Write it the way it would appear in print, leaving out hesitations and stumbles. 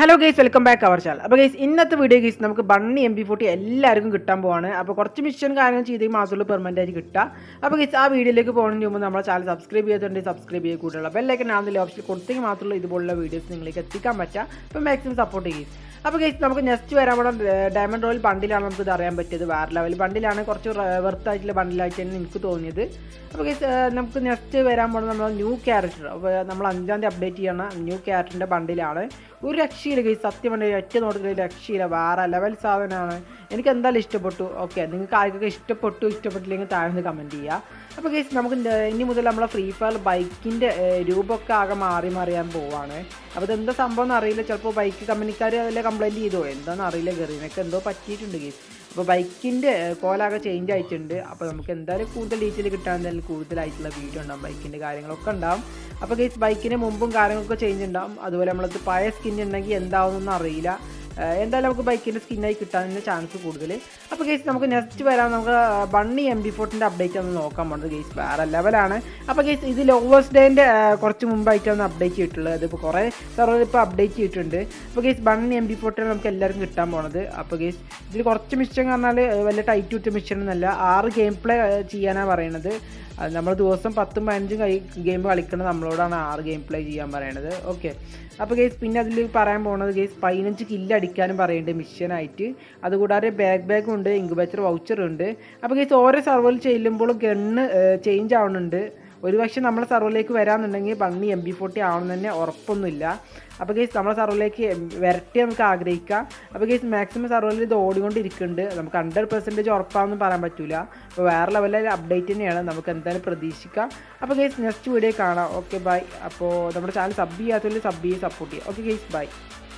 Hello guys, welcome back our channel. അപ്പോൾ guys, ഇന്നത്തെ video guys നമുക്ക് ബണ്ണി MP40 എല്ലാവർക്കും കിട്ടാൻ പോവാണ്. അപ്പോൾ കുറച്ച് മിഷൻ കാര്യങ്ങൾ ചെയ്തെങ്കിൽ മാത്രമേ പെർമനൻ്റ് ആയിട്ട് കിട്ടുക. അപ്പോൾ ഗൈസ്, ആ വീഡിയോയിലേക്ക് പോകുന്നതിന് മുമ്പ് നമ്മുടെ ചാനൽ സബ്സ്ക്രൈബ് ചെയ്തിട്ടുണ്ടെങ്കിൽ സബ്സ്ക്രൈബ് ചെയ്യുക. കൂടുതലുള്ള ബെല്ലൈക്കൺ ആണെന്നുള്ള ഓപ്ഷൻ കൊടുത്തെങ്കിൽ മാത്രമേ ഇതുപോലുള്ള വീഡിയോസ് നിങ്ങളിലേക്ക് എത്തിക്കാൻ പറ്റുക. അപ്പോൾ മാക്സിമം സപ്പോർട്ട് ചെയ്യും. അപ്പോൾ ഗൈസ്, നമുക്ക് നെക്സ്റ്റ് വരാൻ പോകുന്ന ഡയമണ്ട് റോയൽ ബണ്ടിലാണ് നമുക്ക് ഇത് അറിയാൻ പറ്റിയത്. വേറെ ലെവൽ ബണ്ടിലാണ്, കുറച്ച് വെർത്തായിട്ടുള്ള ബണ്ടിലായിട്ട് തന്നെ എനിക്ക് തോന്നിയത്. അപ്പോൾ ഗൈസ്, നമുക്ക് നെക്സ്റ്റ് വരാൻ പോകുന്നത് നമ്മൾ ന്യൂ ക്യാരക്ടർ. അപ്പോൾ നമ്മൾ 5-ാം തീയതി അപ്ഡേറ്റ് ചെയ്യണം ന്യൂ ക്യാരക്ടറിൻ്റെ ബണ്ടിലാണ്. ഒരു രക്ഷയില്ല ഗൈസ്, സത്യം പറഞ്ഞാൽ ഒറ്റ നോട്ടിൽ രക്ഷയില്ല, വേറെ ലെവൽ സാധനമാണ്. എനിക്ക് എന്തായാലും ഇഷ്ടപ്പെട്ടു. ഓക്കെ, നിങ്ങൾക്ക് ആർക്കൊക്കെ ഇഷ്ടപ്പെട്ടില്ലെങ്കിൽ താഴ്ന്ന് കമൻറ്റ് ചെയ്യുക. അപ്പോൾ ഗൈസ്, നമുക്ക് ഇനി മുതൽ നമ്മളെ ഫ്രീ ഫയർ ബൈക്കിൻ്റെ രൂപമൊക്കെ ആകെ മാറിയാൻ പോവാണ്. അപ്പോൾ ഇതെന്താ സംഭവം എന്ന് അറിയില്ല. ചിലപ്പോൾ ബൈക്ക് കമ്പനിക്കാർ അതിലെ കംപ്ലയിൻറ്റ് ചെയ്തോ എന്താണെന്ന് അറിയില്ല. ഗെറീനൊക്കെ എന്തോ പറ്റിയിട്ടുണ്ട് ഗൈസ്. അപ്പോൾ ബൈക്കിൻ്റെ കോലാകെ ചേഞ്ച് ആയിട്ടുണ്ട്. അപ്പോൾ നമുക്ക് എന്തായാലും കൂടുതൽ ഡീറ്റെയിൽ കിട്ടാൻ എന്തായാലും കൂടുതലായിട്ടുള്ള വീഡിയോ ഉണ്ടാകും, ബൈക്കിൻ്റെ കാര്യങ്ങളൊക്കെ ഉണ്ടാകും. അപ്പോൾ ഗൈസ്, ബൈക്കിന് മുമ്പും കാര്യങ്ങളൊക്കെ ചേഞ്ച് ഉണ്ടാകും. അതുപോലെ നമ്മളത് പഴയ സ്കിൻ ഉണ്ടെങ്കിൽ എന്താവുമെന്നൊന്നും അറിയില്ല. എന്തായാലും നമുക്ക് ബൈക്കിൻ്റെ സ്കിന്നായി കിട്ടാൻ ചാൻസ് കൂടുതൽ. അപ്പോൾ ഗൈസ്, നമുക്ക് നെക്സ്റ്റ് വരാൻ നമുക്ക് ബണ്ണി MP40 അപ്ഡേറ്റ് ഒന്ന് നോക്കാൻ പോകുന്നത് ഗൈസ് വേറെ ലെവലാണ്. അപ്പോൾ ഗൈസ്, ഇത് ലോവേഴ്സ് ഡേൻ്റെ കുറച്ച് മുമ്പായിട്ടാണ് അപ്ഡേറ്റ് ചെയ്തിട്ടുള്ളത്. അതിപ്പോൾ കുറേ സെർവർ ഇപ്പോൾ അപ്ഡേറ്റ് ചെയ്തിട്ടുണ്ട്. അപ്പോൾ ഗൈസ്, ബണ്ണി MP40 നമുക്ക് എല്ലാവർക്കും കിട്ടാൻ പോണത്. അപ്പോൾ ഗൈസ്, ഇതിൽ കുറച്ച് മിഷൻ പറഞ്ഞാൽ വലിയ ടൈറ്റ് വിട്ട മിഷൻ എന്നല്ല, 6 ഗെയിം പ്ലേ ചെയ്യാനാണ് പറയുന്നത്. നമ്മൾ ദിവസം 10ഉം 15ഉം ഗെയിം കളിക്കുന്നത് നമ്മളോടാണ് 6 ഗെയിം പ്ലേ ചെയ്യാൻ പറയണത്. ഓക്കെ, അപ്പോൾ ഗൈസ്, പിന്നെ അതിൽ പറയാൻ പോകുന്നത് ഗൈസ് 15 കില്ല് അടിക്കാനും പറയുന്നുണ്ട് മിഷനായിട്ട്. അതുകൂടാതെ ബാഗും ഉണ്ട്, ഇൻക്യുബേറ്റർ വൗച്ചറും ഉണ്ട്. അപ്പോൾ ഗൈസ്, ഓരോ സർവറിൽ ചെല്ലുമ്പോഴും ഗണ്ണ് ചേഞ്ച് ആവുന്നുണ്ട്. ഒരുപക്ഷെ നമ്മളെ സർവറിലേക്ക് വരാമെന്നുണ്ടെങ്കിൽ ബണ്ണി MP40 ആവണമെന്ന് തന്നെ ഉറപ്പൊന്നുമില്ല. അപ്പോൾ ഗൈസ്, നമ്മളെ സർവറിലേക്ക് വരട്ടെ നമുക്ക് ആഗ്രഹിക്കാം. അപ്പോൾ ഗൈസ്, മാക്സിമം സർവറിൽ ഇത് ഓടിക്കൊണ്ടിരിക്കുന്നുണ്ട്. നമുക്ക് 100% ഉറപ്പാണെന്ന് പറയാൻ പറ്റില്ല. അപ്പോൾ വേറെ ലെവലിൽ അപ്ഡേറ്റ് തന്നെയാണ്, നമുക്ക് എന്തായാലും പ്രതീക്ഷിക്കാം. അപ്പോൾ ഗൈസ്, നെക്സ്റ്റ് വീഡിയോ കാണാം. Okay, bye. അപ്പോൾ നമ്മുടെ ചാനൽ സബ് ചെയ്യാത്തവർ സബ് ചെയ്ത് സപ്പോർട്ട് ചെയ്യുക. Okay guys, by.